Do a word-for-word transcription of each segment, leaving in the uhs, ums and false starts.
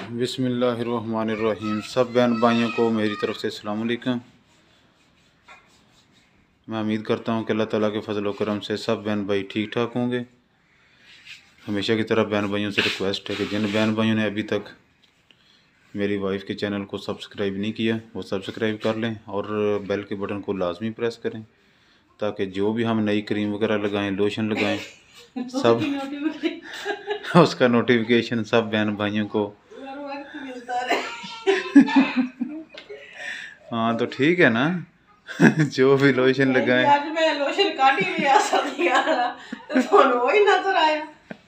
बिस्मिल्लाहिर्रहमानिर्रहीम। सब बहन भाइयों को मेरी तरफ से अस्सलाम वालेकुम। मैं उम्मीद करता हूँ कि अल्लाह ताला के फजल व करम से सब बहन भाई ठीक ठाक होंगे। हमेशा की तरह बहन भाइयों से रिक्वेस्ट है कि जिन बहन भाइयों ने अभी तक मेरी वाइफ के चैनल को सब्सक्राइब नहीं किया वो सब्सक्राइब कर लें और बेल के बटन को लाजमी प्रेस करें ताकि जो भी हम नई क्रीम वगैरह लगाएं, लोशन लगाएं, सब उसका नोटिफिकेशन सब बहन भाइयों को हाँ तो ठीक है ना। जो भी लोशन लगाएं आज मैं लोशन काट ही लिया सभी यार तो ਤੁਹਾਨੂੰ ਉਹ ਹੀ ਨਜ਼ਰ ਆਇਆ।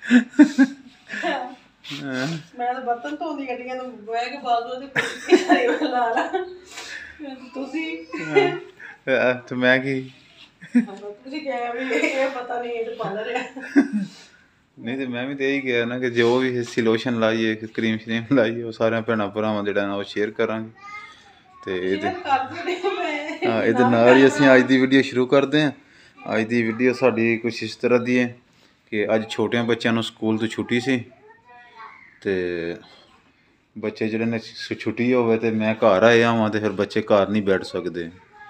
मैं तो बर्तन ਧੋਂਦੀ ਗੱਡੀਆਂ ਨੂੰ ਬਹਿ ਕੇ ਬਾਜ਼ੂ ਤੇ ਕੁੱਤੀ ਸਾਰੀ ਲਾ ਲਾ ਤੁਸੀਂ ਤੇ ਮੈਂ ਕੀ ਤੁਸੀਂ ਕਿਹਾ ਵੀ ਇਹ ਪਤਾ ਨਹੀਂ ਇਹ ਪਾ ਰਿਹਾ नहीं तो मैं भी तो यही कहा ना कि जो भी इसी लोशन लाइए क्रीम श्रीम लाइए वो सारे भैन भरावां जेड़ा ना वो शेयर करांगे ते हाँ ये नाल ही असीं अज दी वीडियो शुरू करते हैं। अज दी वीडियो साडी कुछ इस तरह दी है कि अज छोटियां बच्चों नूं स्कूल तो छुट्टी सी ते बच्चे जेह्ड़े ने छुट्टी होवे ते मैं घर आया हां ते फिर बच्चे घर नहीं बैठ सकदे।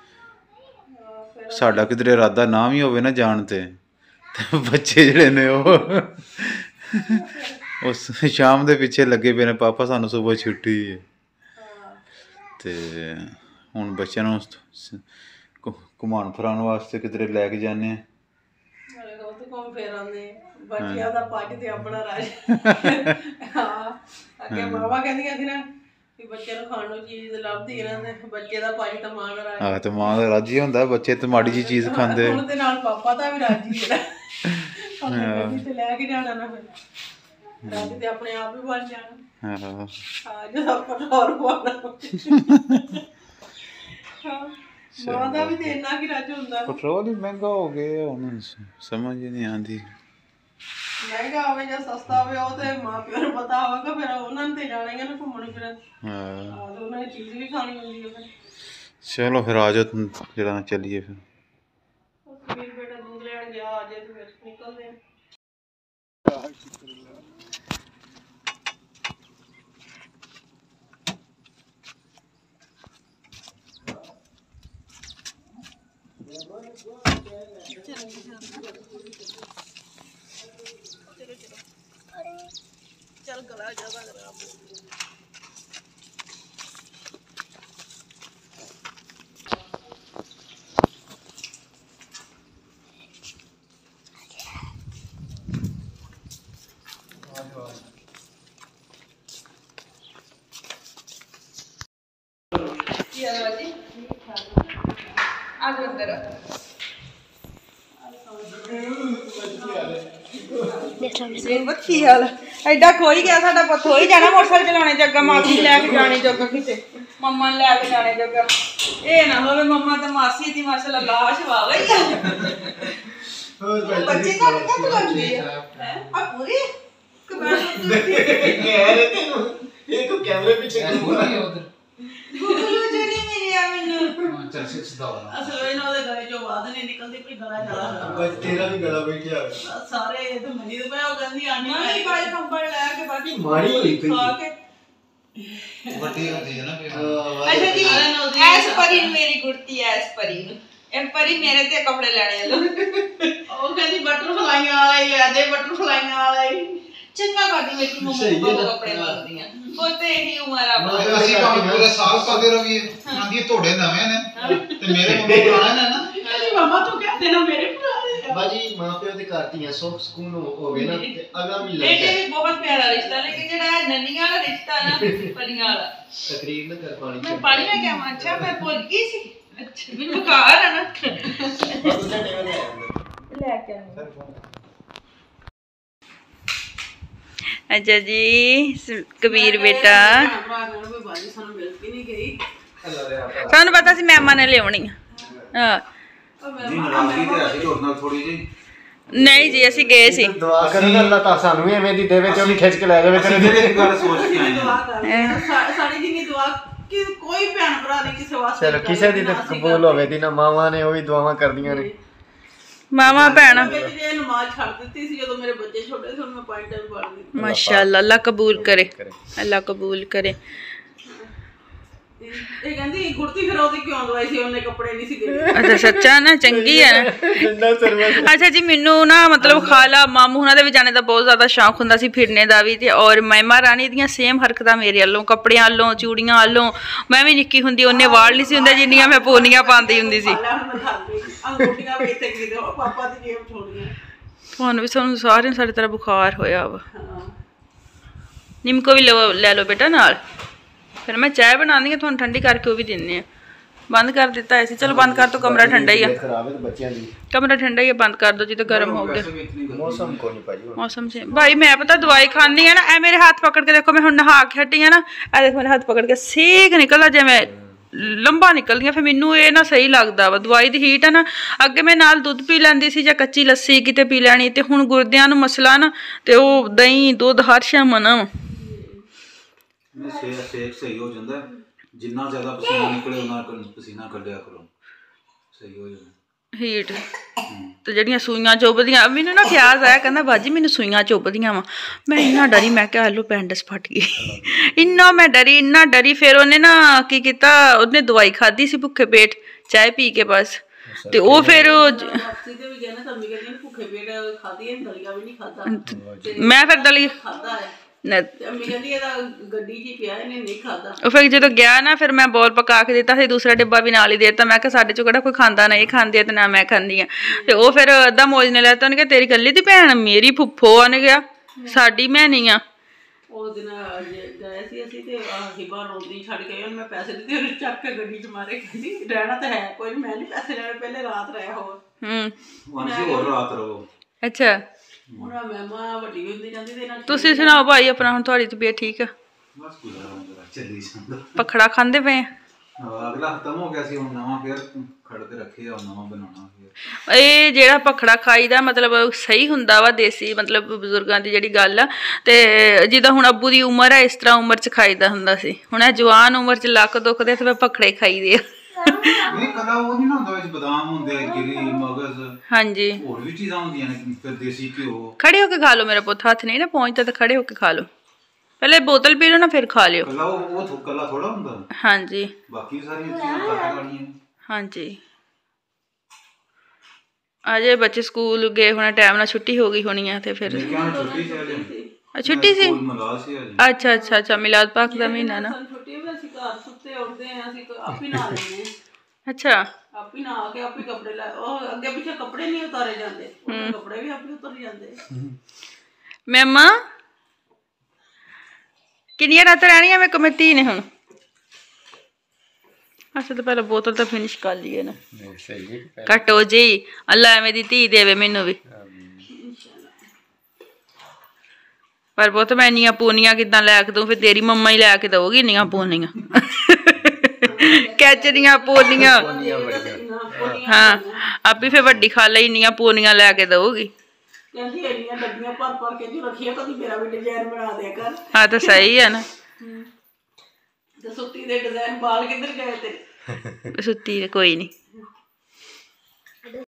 साडा किधरे इरादा ना भी होवे ना जान ते बच्चे जेह्ड़े ने उस शाम दे पिछे लगे पे ने पापा सानू सुबह छुट्टी है ते हुण बच्चों नूं घुमाण फिराण वास्ते किधरे लैके जाने घूम फिर आने बच्चों का पज ते अपना राज हाँ अगे मावा कहंदियां सी ना कि बच्चे नूं खाण नूं चीज़ लभदी ना ते बच्चे दा पज ते मां दा राज हाँ ते मां दा राज ही हुंदा बच्चे ते माड़ी जी चीज़ खांदे हुण ते नाल पापा दा भी राज ही है गड्डी ते लैके जाना ना फिर राज ते अपने आप ही बन जाना। हाँ हाँ जो पेट्रोल पाना मां दा भी ते इन्ना की राज हुंदा पेट्रोल ही महंगा हो गया हुण समझ ही नहीं आती। महंगा होवे या सस्ता होवे ओ ते मां प्यो नूं पता होवेगा फिर उन्हां ने ते जाना ही है ना घूमण फिरन हां तो उन्हां ने चीज़ भी खानी हुंदी है फिर। चलो फिर आ जाओ जरा चलिए फिर कबीर बेटा दूध लेने गया आज तो फिर निकलते हैं। चल गला ज्यादा खराब आज अंदर की हाल एडा खोई गया साडा पुत्त हो ही जाना मोटरसाइकिल चलाने जग्गा मासी लैके जाने जग्गा किते मम्मा ने लैके जाने जग्गा ए ना होवे मम्मा ते मासी दी माशाल्लाह लाश वा गई बच्चे का कब लगदी है आ पूरी कबाड़ कह रहे थे ये तो कैमरे पीछे घूम रही है उधर गुगलू जो नहीं मिली आ मैनू हां चल सिक्स दा असल में ना गले जो आवाज नहीं निकलती कोई गला जाला बस तेरा भी गला बैठ गया सारे तो मनी तो मैं वो गंदी आनी नहीं बाल कंबल ला के बाकी मारी हुई खा के बड़ी होती है ना अच्छा जी ऐस परी मेरी गुड़ती ऐस परी ए परी मेरे ते कपड़े लेने लो ओ कहंदी बटरफ्लाई वाला ही ले दे बटरफ्लाई वाला ही चंगा करदी मेरी मम्मी को कपड़े मारदी हैं पोते ही उमर आ ਅਸੀਂ ਭਾਵੇਂ ਪੂਰੇ ਸਾਲ ਪਾਦੇ ਰਹੀਏ ਆਂਦੀ ਤੁਹਾਡੇ ਨਵੇਂ ਨੇ ਤੇ ਮੇਰੇ ਮੰਮਾ ਪੁਰਾਣੇ ਨੇ ਨਾ मेरी मम्मा तो कहते ना मेरे पुराने बाजी मां प्यो दी करती हैं सुख सुकून हो गए ना ते अगा भी लगदा बेटे भी बहुत प्यारा रिश्ता लेकिन जेड़ा नन्नियां वाला रिश्ता ना परियां वाला तकरीर न कर पानी मैं पानी में क्या अच्छा मैं भूल गई सी अच्छा मैं बुखार है ना ले के अच्छा जी कबीर बेटा सानू पता सी मैमा ने लियानी हां नहीं जी असी गए सी दुआ करो अल्लाह ताला सानू भी एवें दी देवे ते भी खिच के ले जावे करे गल सोच के आए साडी जिन्नी दुआ कि कोई भैन भरा नहीं किसी वास्ते चलो किसी दी ते कबूल होवे दी ना मावां ने ओही दुआवां करदियां ने ਮਾਵਾਂ ਭੈਣਾਂ ਜੇ ਨਮਾਜ਼ ਛੱਡ ਦਿੱਤੀ ਸੀ ਜਦੋਂ ਮੇਰੇ ਬੱਚੇ ਛੋਟੇ ਸੀ, ਹੁਣ ਮੈਂ ਪੰਜ ਟਾਈਮ ਪੜ੍ਹਦੀ। ਮਾਸ਼ਾਅੱਲਾ, ਅੱਲਾ ਕਬੂਲ ਕਰੇ, ਅੱਲਾ ਕਬੂਲ ਕਰੇ। ਇਹ ਕਹਿੰਦੀ ਗੁੜਤੀ ਫਿਰ ਉਹਦੀ ਕਿਉਂ ਦਵਾਈ ਸੀ, ਉਹਨੇ ਕੱਪੜੇ ਨਹੀਂ ਸੀ ਦੇਣੇ। ਅੱਛਾ ਸੱਚਾ ਨਾ, ਚੰਗੀ ਹੈ ਨਾ। ਅੱਛਾ ਜੀ, ਮੈਨੂੰ ਨਾ ਮਤਲਬ ਖਾਲਾ ਮਾਮੂ ਉਹਨਾਂ ਦੇ ਵੀ ਜਾਣੇ ਦਾ ਬਹੁਤ ਜ਼ਿਆਦਾ ਸ਼ੌਂਕ ਹੁੰਦਾ ਸੀ, ਫਿਰਨੇ ਦਾ ਵੀ। ਤੇ ਔਰ ਮਹਿਮਾ ਰਾਣੀ ਦੀਆਂ ਸੇਮ ਹਰਕਤਾਂ ਮੇਰੇ ਵੱਲੋਂ, ਕੱਪੜਿਆਂ ਵੱਲੋਂ, ਚੂੜੀਆਂ ਵੱਲੋਂ। ਮੈਂ ਵੀ ਨਿੱਕੀ ਹੁੰਦੀ ਉਹਨੇ ਵਾਲ ਨਹੀਂ ਸੀ ਹੁੰਦੇ ਜਿੰਨੀਆਂ ਮੈਂ ਪੋਨੀਆਂ ਪਾਉਂਦੀ ਹੁੰਦੀ ਸੀ। ਤੁਹਾਨੂੰ ਵੀ ਸਾਨੂੰ ਸਾਰਿਆਂ ਸਾਡੇ ਤਰ੍ਹਾਂ ਬੁਖਾਰ ਹੋਇਆ ਵਾ। ਨਿੰਮਕੋ ਵੀ ਲਓ, ਲੈ ਲਓ ਬੇਟਾ ਨਾਲ। ਫਿਰ ਮੈਂ ਚਾਹ ਬਣਾਉਂਦੀ ਹਾਂ, ਤੁਹਾਨੂੰ ਠੰਡੀ ਕਰਕੇ ਉਹ ਵੀ ਦਿੰਦੇ ਆ। ਬੰਦ ਕਰ ਦਿੱਤਾ ਸੀ, ਚਲੋ ਬੰਦ ਕਰ ਦੋ, ਕਮਰਾ ਠੰਡਾ ਹੀ ਆ। ਕਮਰਾ ਠੰਡਾ ਹੀ ਆ, ਬੰਦ ਕਰ ਦੋ ਜਦੋਂ ਗਰਮ ਹੋ ਗਿਆ ਮੌਸਮ। ਕੋ ਨਹੀਂ ਭਾਜੀ ਮੌਸਮ ਸੇ ਭਾਈ, ਮੈਂ ਪਤਾ ਦਵਾਈ ਖਾਂਦੀ ਆ ਨਾ, ਐ ਮੇਰੇ ਹੱਥ ਪਕੜ ਕੇ ਦੇਖੋ, ਮੈਂ ਹੁਣ ਨਹਾ ਕੇ ਹਟੀ ਆ ਨਾ, ਐ ਦੇਖੋ ਮੇਰੇ ਹੱਥ ਪਕੜ ਕੇ ਸੇਕ ਨਿਕਲਦਾ ਜਿਵੇਂ ਲੰਬਾ ਨਿਕਲਦੀਆਂ। ਫਿਰ ਮੈਨੂੰ ਇਹ ਨਾ ਸਹੀ ਲੱਗਦਾ ਵਾ, ਦਵਾਈ ਦੀ ਹੀਟ ਆ ਨਾ। ਅੱਗੇ ਮੈਂ ਨਾਲ ਦੁੱਧ ਪੀ ਲੈਂਦੀ ਸੀ ਜਾਂ ਕੱਚੀ ਲੱਸੀ ਕਿਤੇ ਪੀ ਲੈਣੀ, ਤੇ ਹੁਣ ਗੁਰਦਿਆਂ ਨੂੰ ਮਸਲਾ ਨਾ, ਤੇ ਉਹ ਦਹੀਂ ਦੁੱਧ ਹਰ ਸ਼ਾਮ ਮਨਾ ਵਾ। ਸੇਕ ਸਹੀ ਹੋ ਜਾਂਦਾ, ਜਿੰਨਾ ਜ਼ਿਆਦਾ ਪਸੀਨਾ ਨਿਕਲੇ ਉਹਨਾਂ ਪਸੀਨਾ ਕੱਢਿਆ ਕਰੋ, ਸਹੀ ਹੋ ਜਾਂਦਾ ਹੀਟ। ਤੇ ਜਿਹੜੀਆਂ ਸੂਈਆਂ ਚੁੱਭਦੀਆਂ, ਮੈਨੂੰ ਨਾ ਖਿਆਲ ਆਇਆ, ਕਹਿੰਦਾ ਬਾਜੀ ਮੈਨੂੰ ਸੂਈਆਂ ਚੁੱਭਦੀਆਂ ਵਾ। ਮੈਂ ਇੰਨਾ ਡਰੀ, ਮੈਂ ਕਿਹਾ ਆਲੂ ਪੈਂਡਸ ਫਟ ਗਈ। ਇੰਨਾ ਮੈਂ ਡਰੀ, ਇੰਨਾ ਡਰੀ। ਫਿਰ ਉਹਨੇ ਨਾ ਕੀ ਕੀਤਾ, ਉਹਨੇ ਦਵਾਈ ਖਾਧੀ ਸੀ ਭੁੱਖੇ ਪੇਟ, ਚਾਹ ਪੀ ਕੇ ਬਸ। ਤੇ ਉਹ ਫਿਰ ਮੈਂ ਫਿਰ ਦਲੀ ਉਹ ਫਿਰ ਜਦੋਂ ਗਿਆ ਨਾ, ਫਿਰ ਮੈਂ ਬੋਲ ਪਕਾ ਕੇ ਦਿੱਤਾ ਸੀ, ਦੂਸਰਾ ਡੱਬਾ ਵੀ ਨਾਲ ਹੀ ਦੇ ਦਿੱਤਾ। ਮੈਂ ਕਿਹਾ ਸਾਡੇ ਚੋਂ ਕਿਹੜਾ ਕੋਈ ਖਾਂਦਾ, ਨਾ ਇਹ ਖਾਂਦੀ ਆ ਤੇ ਨਾ ਮੈਂ ਖਾਂਦੀ ਆ। ਤੇ ਉਹ ਫਿਰ ਅੱਧਾ ਮੌਜ ਨੇ ਲੈਤਾ। ਉਹਨੇ ਕਿਹਾ ਤੇਰੀ ਇਕੱਲੀ ਦੀ ਭੈਣ? ਮੇਰੀ ਫੁੱਫੋ। ਉਹਨੇ ਕਿਹਾ ਸਾਡੀ ਮੈਂ ਨਹੀਂ ਆ। ਉਸ ਦਿਨ ਗਏ ਸੀ ਅਸੀਂ, ਤੇ ਹਿਬਾ ਰੋਂਦੀ ਛੱਡ ਕੇ ਉਹਨੂੰ ਮੈਂ ਪੈਸੇ ਦਿੱਤੇ, ਉਹਨੇ ਚੱਕ ਕੇ ਗੱਡੀ ਚ ਮਾਰੇ। ਕਹਿੰਦੀ ਰਹਿਣਾ ਤਾਂ ਹੈ ਕੋਈ ਨੀ, ਮੈਂ ਨੀ ਪੈਸੇ ਲੈਣੇ, ਪਹਿਲੇ ਰਾਤ ਰਹਿ ਹੋਰ। ਹੂੰ ਰਾਤ ਰਹੋ। ਅੱਛਾ, ਵੱਡੀ ਹੁੰਦੀ ਜਾਂਦੀ ਤੇ ਇਹਨਾਂ। ਤੁਸੀਂ ਸੁਣਾਓ ਭਾਈ ਆਪਣਾ, ਹੁਣ ਤੁਹਾਡੀ ਤਬੀਅਤ ਠੀਕ ਆ? ਪਖੜਾ ਖਾਂਦੇ ਪਏ? ਅਗਲਾ ਖਤਮ ਹੋ ਗਿਆ ਸੀ, ਹੁਣ ਨਵਾਂ ਫੇਰ ਖੜ ਕੇ ਰੱਖੇ ਆ, ਨਵਾਂ ਬਣਾਉਣਾ। ਇਹ ਜਿਹੜਾ ਪਖੜਾ ਖਾਈਦਾ ਮਤਲਬ ਸਹੀ ਹੁੰਦਾ ਵਾ, ਦੇਸੀ ਮਤਲਬ ਬਜ਼ੁਰਗਾਂ ਦੀ ਜਿਹੜੀ ਗੱਲ ਆ। ਤੇ ਜਿੱਦਾਂ ਹੁਣ ਅੱਬੂ ਦੀ ਉਮਰ ਹੈ, ਇਸ ਤਰ੍ਹਾਂ ਉਮਰ 'ਚ ਖਾਈਦਾ ਹੁੰਦਾ ਸੀ। ਹੁਣ ਇਹ ਜਵਾਨ ਉਮਰ 'ਚ ਲੱਕ ਦੁਖਦੇ ਤੇ ਪਖੜੇ ਖਾਈਦੇ ਆ। ਨਹੀਂ ਕਲਾ ਉਹ ਨਹੀਂ ਨਾ ਹੁੰਦਾ, ਵਿੱਚ ਬਦਾਮ ਹੁੰਦੇ, ਗਿਰੀ, ਮਗਜ਼, ਹਾਂਜੀ ਹੋਰ ਵੀ ਚੀਜ਼ਾਂ ਹੁੰਦੀਆਂ ਨੇ, ਫਿਰ ਦੇਸੀ ਘਿਓ। ਖੜੇ ਹੋ ਕੇ ਖਾ ਲਓ ਮੇਰਾ ਪੁੱਤ, ਹੱਥ ਨਹੀਂ ਨਾ ਪਹੁੰਚਦਾ, ਤਾਂ ਖੜੇ ਹੋ ਕੇ ਖਾ ਲਓ। ਪਹਿਲੇ ਬੋਤਲ ਪੀ ਲਓ ਨਾ, ਫਿਰ ਖਾ ਲਿਓ। ਕਲਾ ਉਹ ਕਲਾ ਥੋੜਾ ਹੁੰਦਾ। ਹਾਂਜੀ ਬਾਕੀ ਸਾਰੀਆਂ ਚੀਜ਼ਾਂ ਖਾ ਲੈਣੀਆਂ। ਹਾਂਜੀ ਅਜੇ ਬੱਚੇ ਸਕੂਲ ਗਏ ਹੋਣੇ, ਟਾਈਮ ਨਾਲ ਛੁੱਟੀ ਹੋ ਗਈ ਹੋਣੀ ਆ। ਤੇ ਫਿਰ ਛੁੱਟੀ ਸੀ? ਅੱਛਾ ਅੱਛਾ ਅੱਛਾ, ਮਿਲਾਦ ਪਾਕ ਦਾ ਮਹੀਨਾ ਨਾ। ਅੱਛਾ, ਆਪੀ ਨਹਾ ਕੇ ਆਪੀ ਕੱਪੜੇ ਲੈ, ਉਹ ਅੱਗੇ ਪਿੱਛੇ ਕੱਪੜੇ ਨਹੀਂ ਉਤਾਰੇ ਜਾਂਦੇ, ਕੱਪੜੇ ਵੀ ਆਪੇ ਉਤਰ ਜਾਂਦੇ। ਮੈਮਾ ਕਿੰਨੀਆਂ ਰਾਤਾਂ ਰਹਿਣੀਆਂ ਮੈਂ ਕਮੇਟੀ ਨੇ ਹੁਣ? ਅੱਛਾ, ਤਾਂ ਪਹਿਲਾਂ ਬੋਤਲ ਤਾਂ ਫਿਨਿਸ਼ ਕਰ ਲਈਏ ਨਾ। ਘੱਟੋ ਜੀ, ਅੱਲਾ ਐਵੇਂ ਦੀ ਧੀ ਦੇਵੇ ਮੈਨੂੰ ਵੀ। ਪਰ ਬਹੁਤ ਮੈਂ ਇੰਨੀਆਂ ਪੂਨੀਆਂ ਕਿੱਦਾਂ ਲੈ ਕੇ ਦਊਂ? ਫਿਰ ਤੇਰੀ ਮੰਮਾ ਹੀ ਲੈ ਕੇ ਦਊਗੀ ਇੰਨੀਆਂ ਪੂਨੀਆਂ। ਕੈਚਰੀਆਂ ਪੂਨੀਆਂ। ਹਾਂ, ਆਪੀ ਫਿਰ ਵੱਡੀ ਖਾਲਾ ਇੰਨੀਆਂ ਪੂਨੀਆਂ ਲੈ ਕੇ ਦਊਗੀ। ਕਹਿੰਦੀ ਇੰਨੀਆਂ ਡੱਬੀਆਂ ਭਰ ਭਰ ਕੇ ਜੋ ਰੱਖੀਆਂ, ਕਦੀ ਮੇਰਾ ਵੀ ਡਿਜ਼ਾਈਨ ਬਣਾ ਦਿਆ ਕਰ। ਹਾਂ ਤਾਂ ਸਹੀ ਹੈ ਨਾ। ਤੇ ਸੁੱਤੀ ਦੇ ਡਿਜ਼ਾਈਨ ਬਾਲ ਕਿੱਧਰ ਗਏ ਤੇਰੇ? ਸੁੱਤੀ ਕੋਈ ਨਹੀਂ।